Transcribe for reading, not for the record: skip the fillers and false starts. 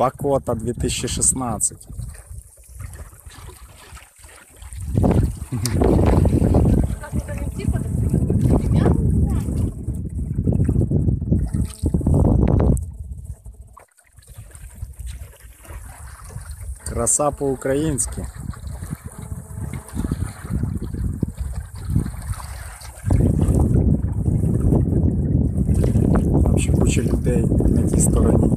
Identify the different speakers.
Speaker 1: Бакота 2016. Краса по-українськи. Там ще куча людей на тій стороні.